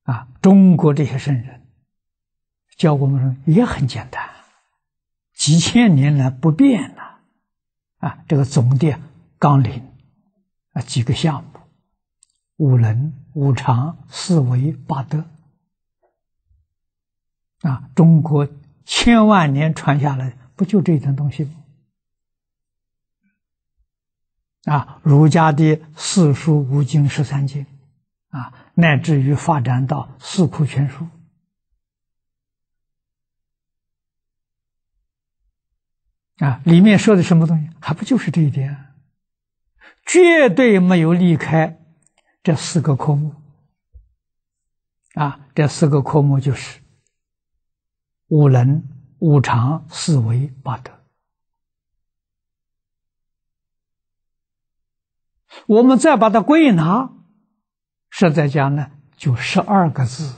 中国这些圣人教我们也很简单，几千年来不变了这个总的纲领几个项目：五伦、五常、四维、八德中国千万年传下来，不就这一种东西吗？儒家的四书五经13经乃至于发展到四库全书里面说的什么东西，还不就是这一点？绝对没有离开这4个科目这4个科目就是五伦、五常、四维、八德。我们再把它归纳，实在讲呢，就12个字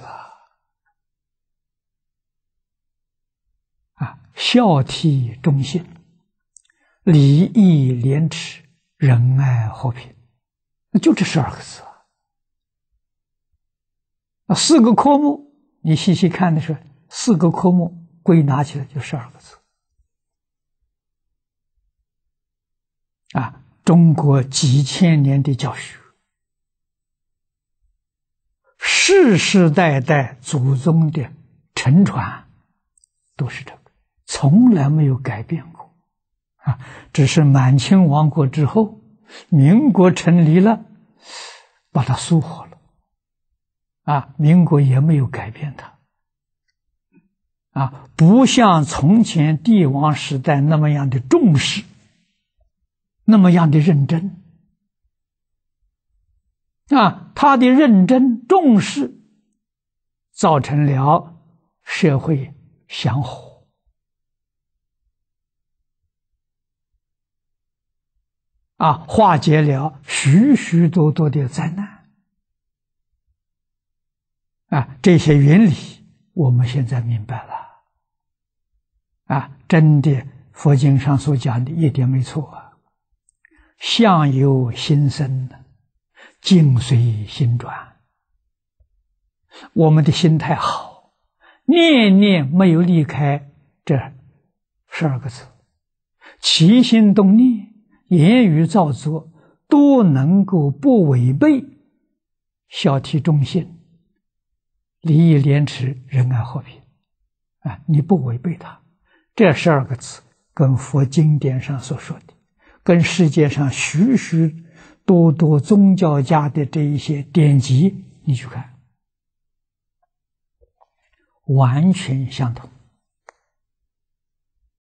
孝悌忠信，礼义廉耻，仁爱和平，就这12个字4个科目，你细细看的时候，4个科目归纳起来就12个字中国几千年的教学，世世代代祖宗的承传都是这个，从来没有改变过只是满清亡国之后，民国成立了，把它疏忽了民国也没有改变它不像从前帝王时代那么样的重视，那么样的认真他的认真重视造成了社会祥和化解了许许多多的灾难这些原理我们现在明白了真的佛经上所讲的一点没错相由心生，境随心转。我们的心态好，念念没有离开这12个字，起心动念，言语造作都能够不违背孝悌忠信、礼义廉耻、仁爱和平你不违背它，这12个字跟佛经典上所说的，跟世界上许许多多宗教家的这一些典籍你去看，完全相同